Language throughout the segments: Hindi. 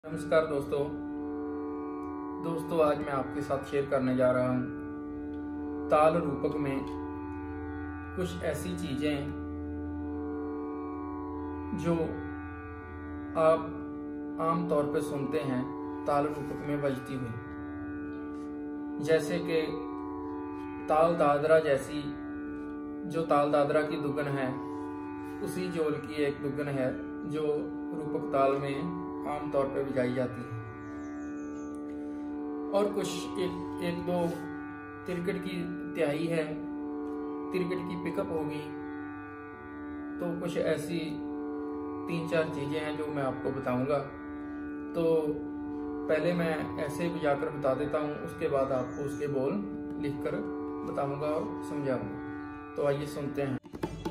नमस्कार दोस्तों आज मैं आपके साथ शेयर करने जा रहा हूँ ताल रूपक में कुछ ऐसी चीजें जो आप आम तौर पे सुनते हैं ताल रूपक में बजती हुई, जैसे कि ताल दादरा जैसी जो ताल दादरा की दुगन है उसी जोल की एक दुगन है जो रूपक ताल में आम तौर पे बजाई जाती है। और कुछ एक दो तिरकट की तिहाई है, तिरकट की पिकअप होगी। तो कुछ ऐसी 3-4 चीजें हैं जो मैं आपको बताऊंगा। तो पहले मैं ऐसे बजाकर बता देता हूँ, उसके बाद आपको उसके बोल लिखकर बताऊंगा और समझाऊंगा। तो आइए सुनते हैं।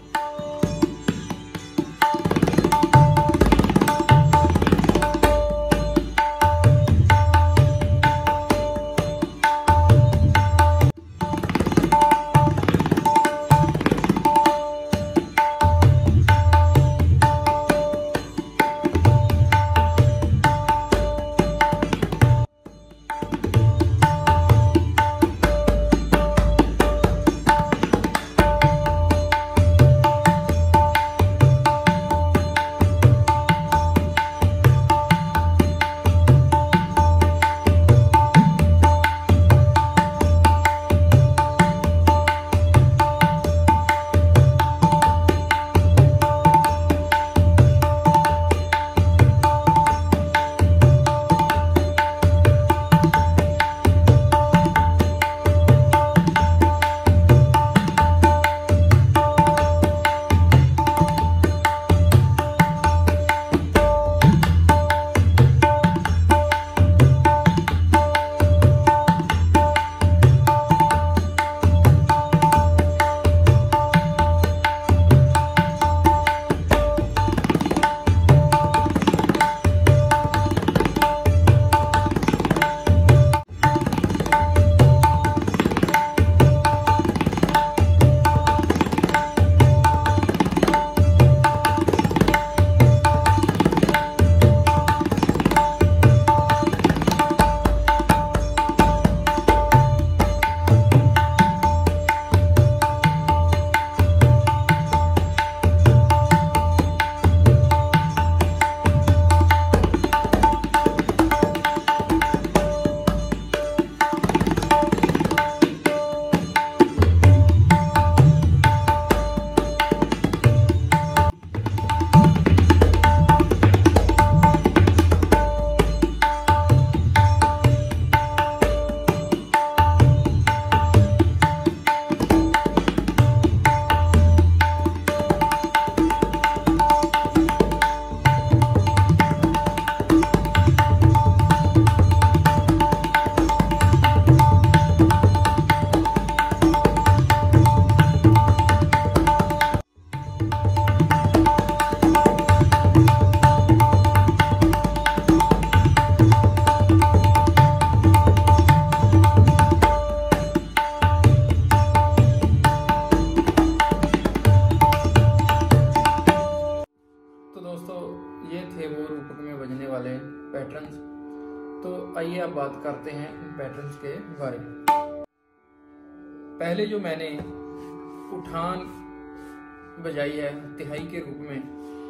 ये थे वो रूपक में बजने वाले पैटर्न्स। तो आइए अब बात करते हैं इन पैटर्न्स के बारे में। पहले जो मैंने उठान बजाई है तिहाई के रूप में,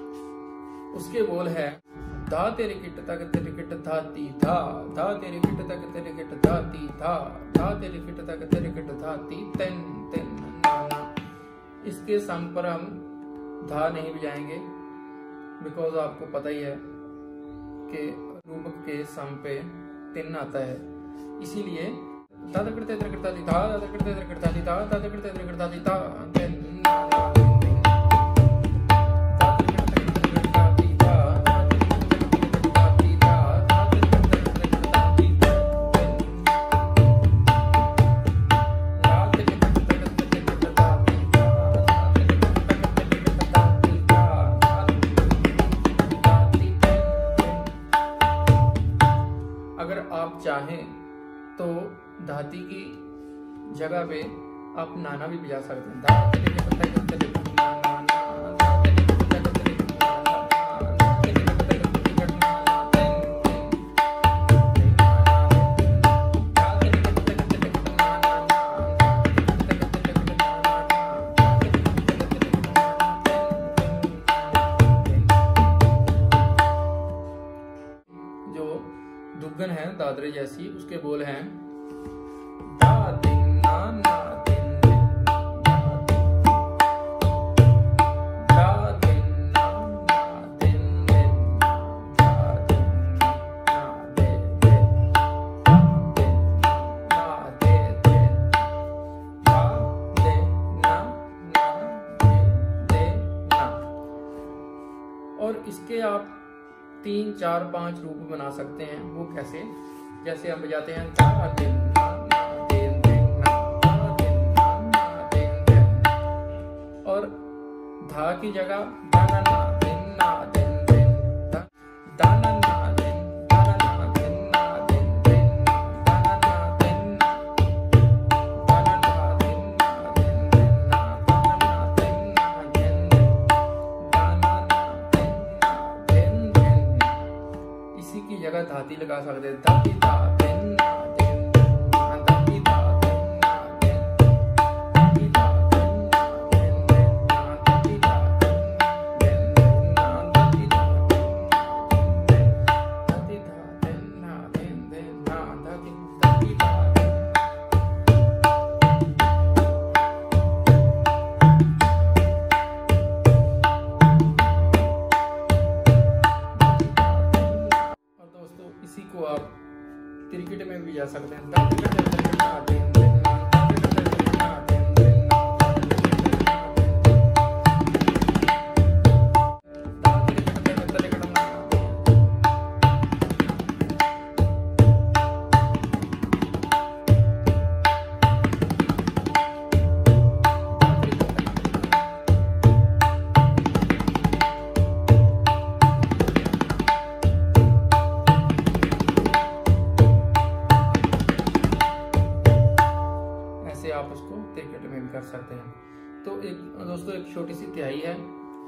उसके बोल है धा तेरे किट तक तेरे किट धाती धा, धा तेरे किट तक तेरे किट धाती धा, धा तेरे किट तक तेरे किट धाती तेन तेन नाना। इसके सम पर हम धा नहीं बजाएंगे, बिकॉज आपको पता ही है कि रूपक के सम पे 3 आता है। इसीलिए दादा करते इधर करता दी था, दादा करते इधर करता दी था, दादा करते इधर करता दी था, आप चाहें तो धाती की जगह पे आप नाना भी बजा सकते हैं। जो दुगन है दादरे जैसी, उसके बोल हैं दा दिन ना ना दिन दिन दा दिन ना ना दिन दिन दा दिन ना दे दे दा दिन ना दे दे दा दे ना ना दे दे ना। और इसके आप 3, 4, 5 रूप बना सकते हैं। वो कैसे? जैसे हम बजाते हैं दा दिन ना ना दिन दिन ना दा दिन ना ना दिन दिन, और धा की जगह दा ना ना दिन ना दिन दिन दा ना ना दिन दा ना ना दिन ना दिन दिन दा ना ना दिन ना दा ना ना दिन ना दिन दिन ना दा ना ना दिन ना दिन दिन दा ना ना दिन ना दिन दिन। इसी की जगह धाती लगा सकते हैं धाती धा दिन ना दिन धाती धा दिन ना दिन धाती धा दिन ना दिन दिन धाती धा दिन ना धाती धा दिन ना दिन दिन धाती धा इसी को आप क्रिकेट में भी जा सकते हैं। आप उसको क्रिकेट में भी कर सकते हैं। तो एक दोस्तों एक छोटी सी तिहाई है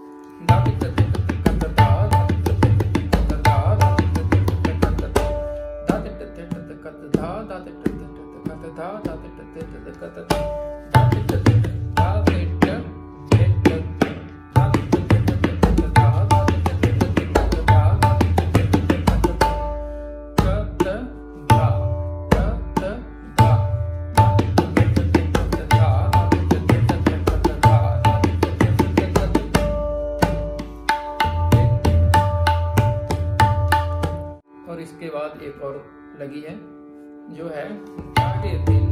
और इसके बाद एक और लगी है जो है आगे दिन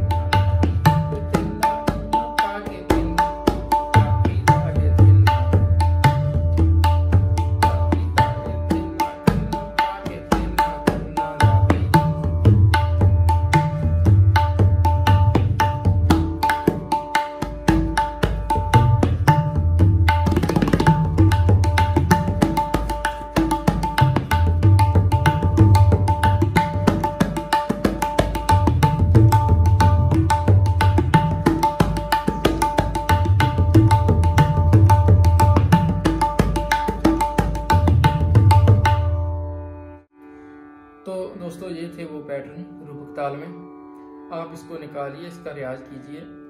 तो दोस्तों ये थे वो पैटर्न रूपक ताल में। आप इसको निकालिए, इसका रियाज कीजिए।